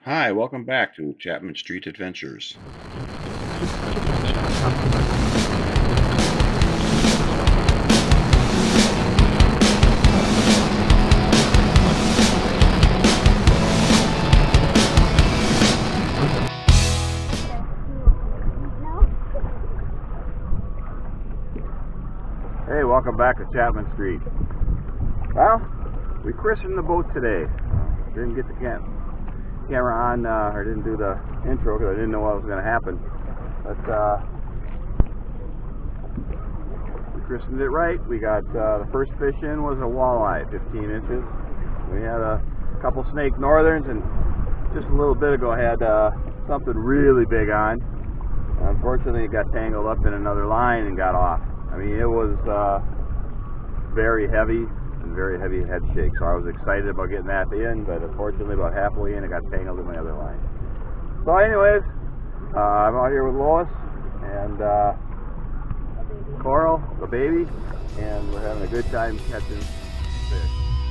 Hi, welcome back to Chapman Street Adventures. Hey, welcome back to Chapman Street. Well, we christened the boat today. Didn't get the camera on, or didn't do the intro because I didn't know what was going to happen. But we christened it right. We got the first fish in was a walleye, 15 inches. We had a couple snake northerns, and just a little bit ago I had something really big on. Unfortunately, it got tangled up in another line and got off. I mean, it was very heavy and very heavy head shake, so I was excited about getting that in, but unfortunately about halfway in it got tangled in my other line. So anyways, I'm out here with Lois and Coral, the baby, and we're having a good time catching fish.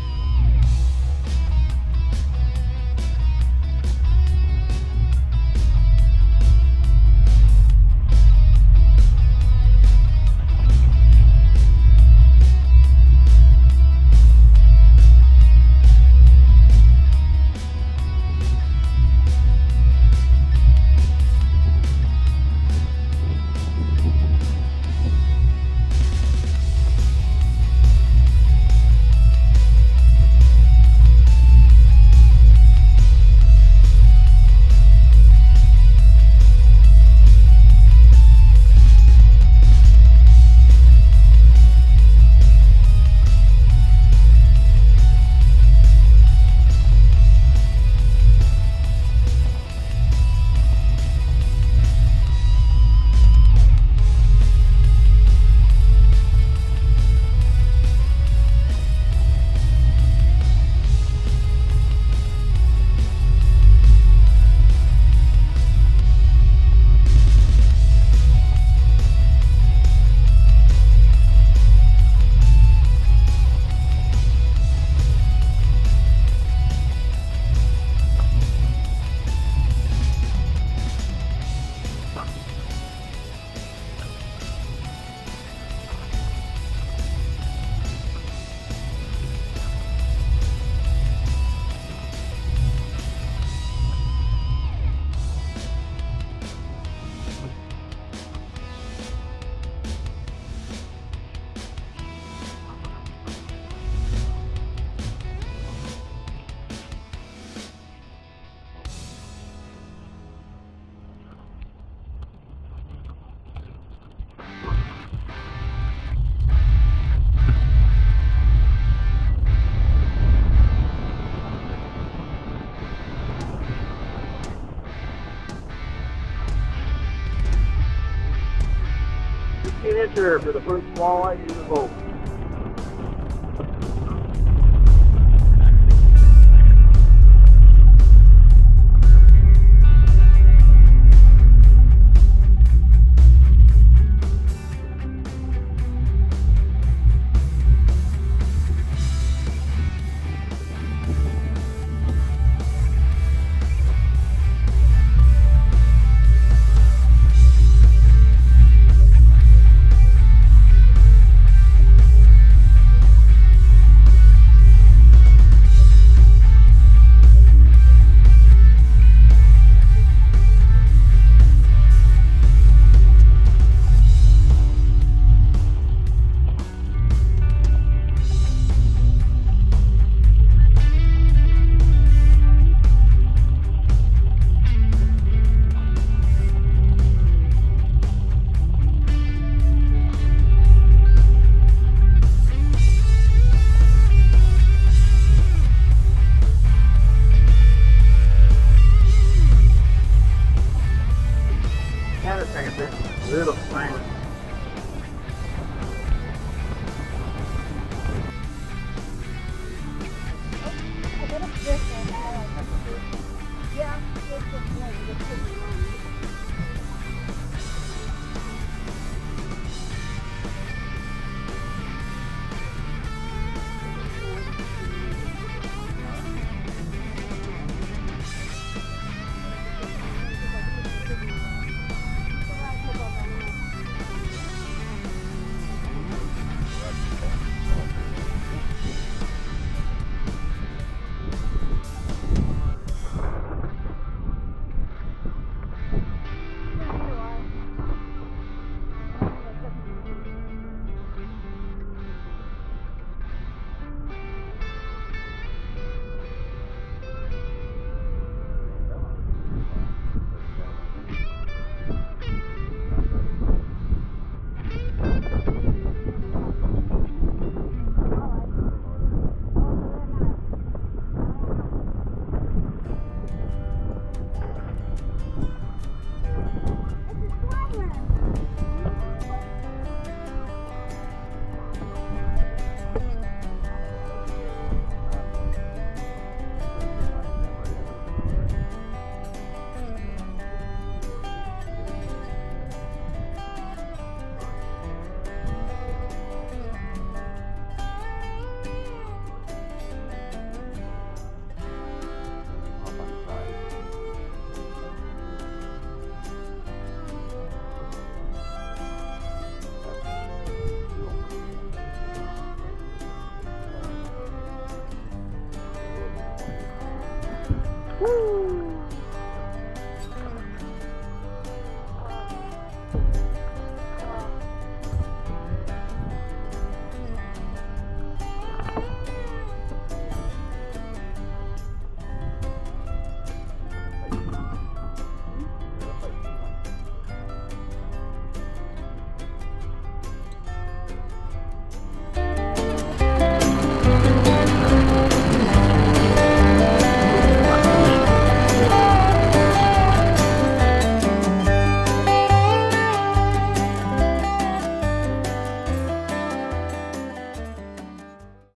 Incher for the first walleye in the boat. Woo!